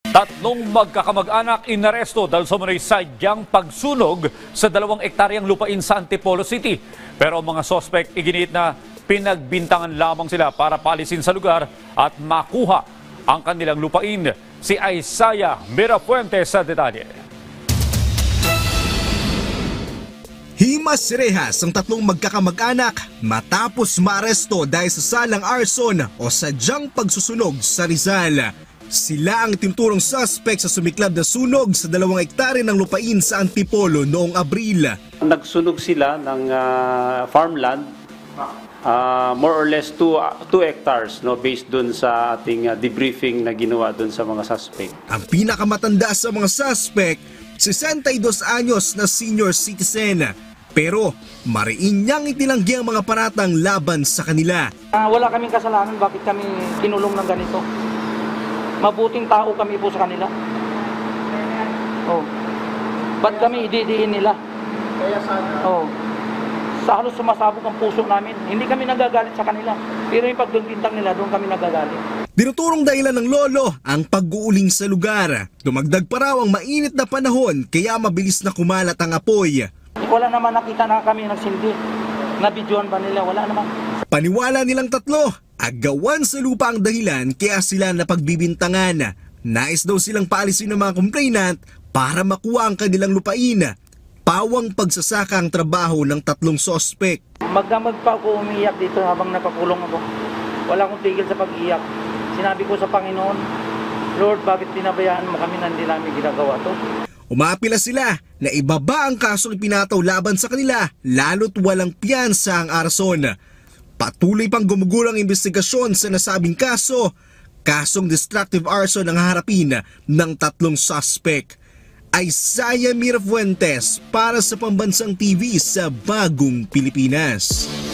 Tatlong magkakamag-anak inaresto dahil sa umano'y sadyang pagsunog sa 2 ektaryang lupain sa Antipolo City. Pero ang mga sospek iginiit na pinagbintangan lamang sila para palisin sa lugar at makuha ang kanilang lupain. Si Isaiah Mirafuentes sa detalye. Himas rehas ang 3 magkakamag-anak matapos maaresto dahil sa salang arson o sadyang pagsusunog sa Rizal. Sila ang tinurong suspect sa sumiklab na sunog sa 2 ektarya ng lupain sa Antipolo noong Abril. Nagsunog sila ng farmland, more or less 2 hectares, no, based dun sa ating debriefing na ginawa dun sa mga suspect. Ang pinakamatanda sa mga suspect, 62 anyos na senior citizen. Pero mariin niyang itinanggi ang mga paratang laban sa kanila. Wala kaming kasalanan, bakit kami kinulong ng ganito? Mabuting tao kami po sa kanila. Oh. Ba't kami ididiin nila? Oh. Sa halos sumasabog ang puso namin. Hindi kami nagagalit sa kanila. Pero yung pagdunggintang nila, doon kami nagagalit. Dinuturong dahilan ng lolo ang pag-uuling sa lugar. Dumagdag pa raw ang mainit na panahon kaya mabilis na kumalat ang apoy. Wala naman nakita na kami nagsindi. Nabidyoan ba nila? Wala naman. Paniwala nilang 3, agawan sa lupa ang dahilan kaya sila napagbibintangan. Nais daw silang paalisin ng mga complainant para makuha ang kanilang lupain. Pawang pagsasaka ang trabaho ng 3 sospek. Magdamag pa ako umiyak dito habang napakulong ako. Wala akong tigil sa pag-iyak. Sinabi ko sa Panginoon, Lord, bakit pinabayaan mo kami na hindi namin ginagawa to? Umapila sila na ibaba ang kasong ipinataw laban sa kanila lalo't walang piyansa ang arson. Patuloy pang gumugulo ang investigasyon sa nasabing kaso. Kasong destructive arson ang harapin ng 3 suspect. Isaiah Mirafuentes para sa Pambansang TV sa Bagong Pilipinas.